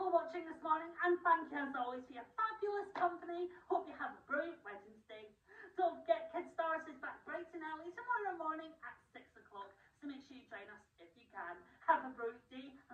for watching this morning, and thank you as always for your fabulous company. Hope you have a brilliant Wednesday. Don't forget, Kid Stars is back bright and early tomorrow morning at 6 o'clock, so make sure you join us if you can. Have a brilliant day.